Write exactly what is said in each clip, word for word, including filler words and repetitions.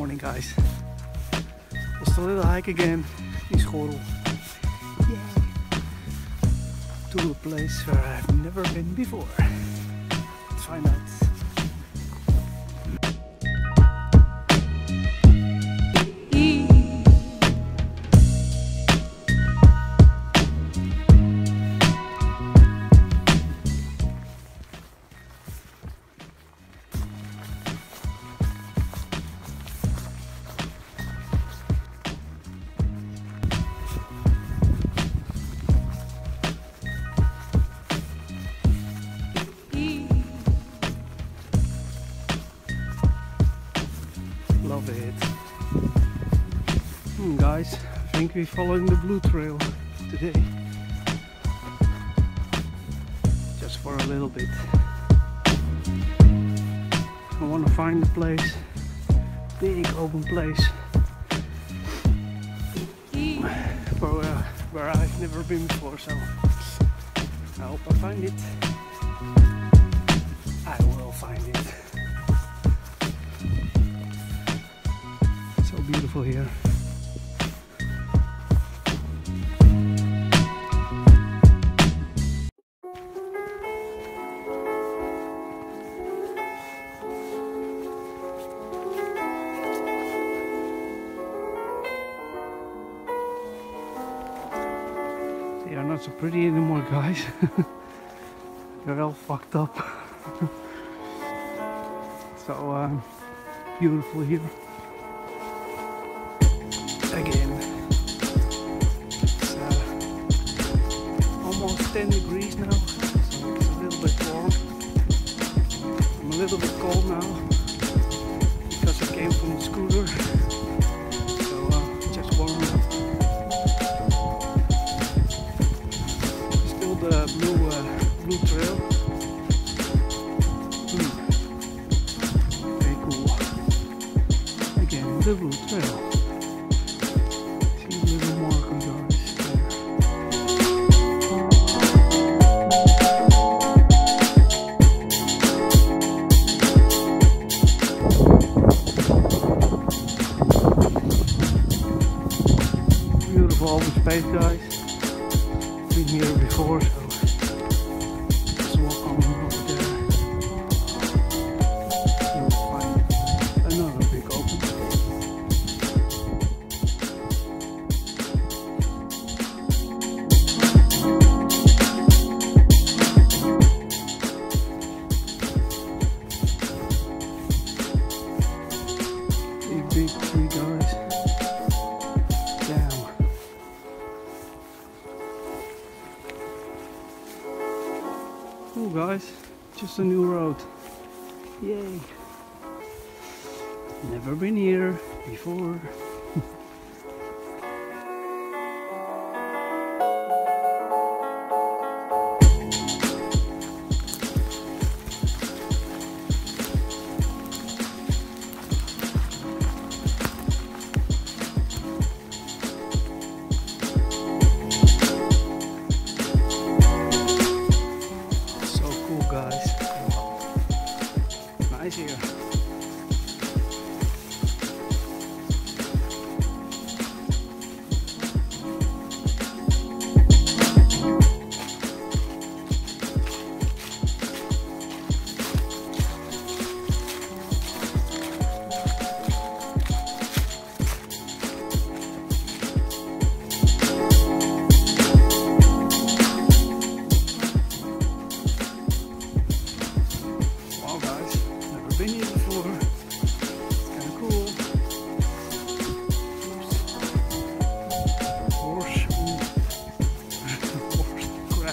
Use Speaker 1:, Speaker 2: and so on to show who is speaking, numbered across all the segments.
Speaker 1: morning, guys. Just a little hike again in Schorl. Yay! To a place where I've never been before. Let's find out. Love it. Hmm, guys, I think we're following the blue trail today. Just for a little bit. I want to find a place, big open place, for, uh, where I've never been before, so I hope I find it. I will find it. So beautiful here. They are not so pretty anymore, guys. They're all fucked up. So um, beautiful here. Again, it's uh, almost ten degrees now, so it's a little bit warm. I'm a little bit cold now because I came from the scooter, so uh, just warm up. Still the blue, uh, blue trail. Hmm. Very cool. Again, the blue trail. Open space, guys. Been here before, so just walk on over there. You'll find another big open space. Big, big tree, guys. Damn. Cool, guys, just a new road. Yay! Never been here before. Guys, nice here. Been here before. It's kind of cool. Horse. Horse crap.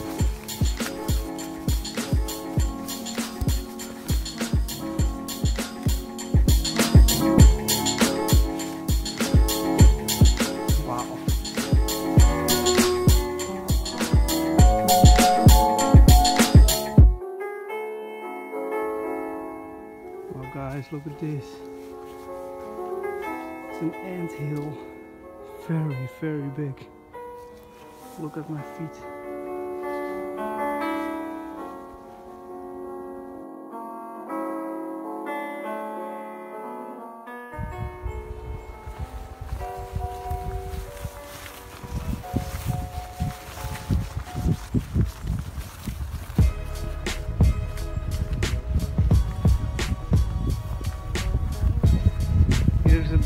Speaker 1: Wow. Oh, guys, look at this. It's an anthill. Very, very big. Look at my feet.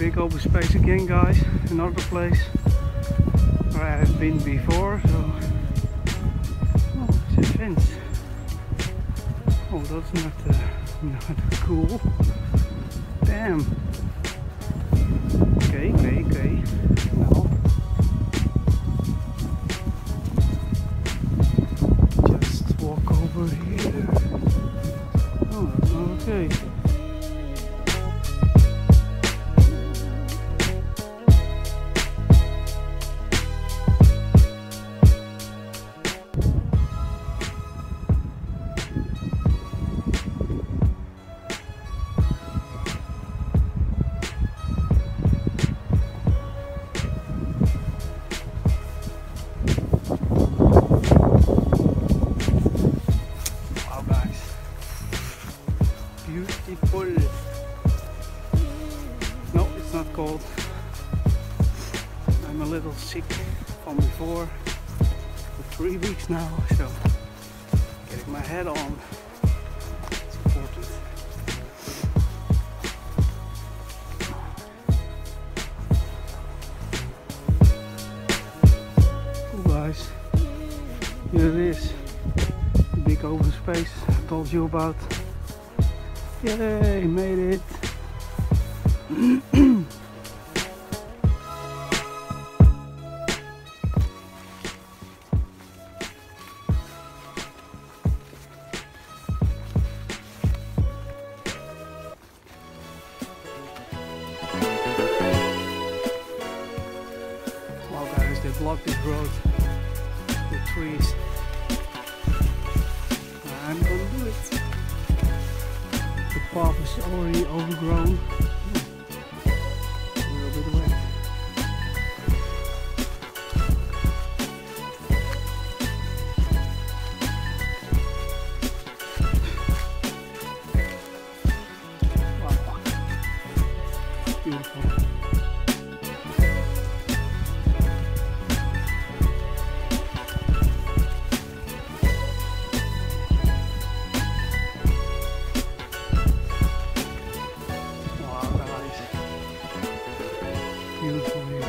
Speaker 1: big open space again, guys. Another place where I have been before. So, oh, it's a fence. Oh, that's not, uh, not cool. Damn. Okay, okay, okay. Now, just walk over here. Oh, that's not okay. Beautiful. No, it's not cold. I'm a little sick from before for three weeks now, so getting my head on. It's important. Oh guys, here it is. The big open space I told you about. Yay, made it! Wow guys, they blocked this road with trees. I'm gonna do it. The path is already overgrown. A little bit wet. Wow. Beautiful. Beautiful here.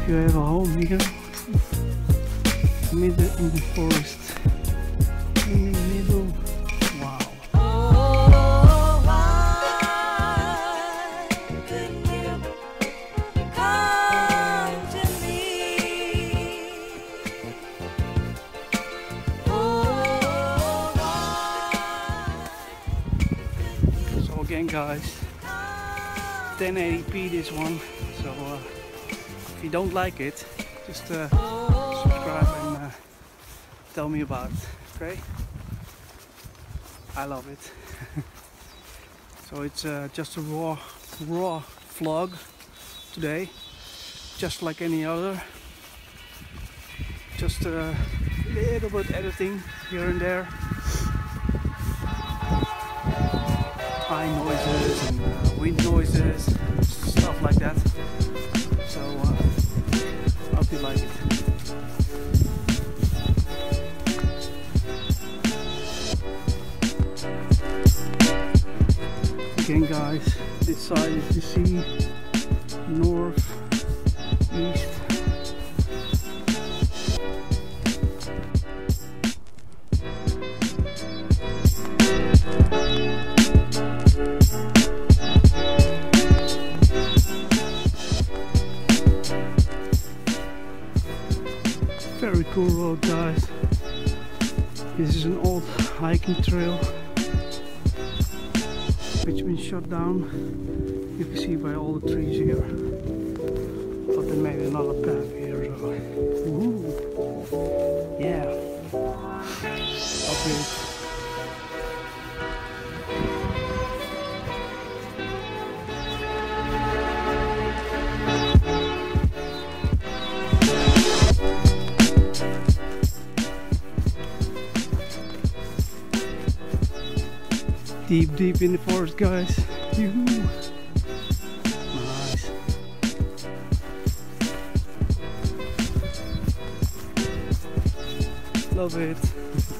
Speaker 1: you have a home here, mid in the forest, in the middle. Wow.
Speaker 2: Oh, why couldn't you come to me? Oh, why?
Speaker 1: So again, guys, ten eighty p this one. So uh, if you don't like it, just uh, subscribe and uh, tell me about it. Okay? I love it. So it's uh, just a raw, raw vlog today, just like any other. Just a little bit editing here and there. High noises and uh, wind noises, stuff like that. So uh, I hope you like it. Again, guys, this side is the sea, north, east. Very cool road, guys. This is an old hiking trail which been shut down. You can see by all the trees here. But they made another path here. So. Ooh. Yeah. Okay. Deep, deep in the forest, guys. Yoo-hoo. Nice. Love it.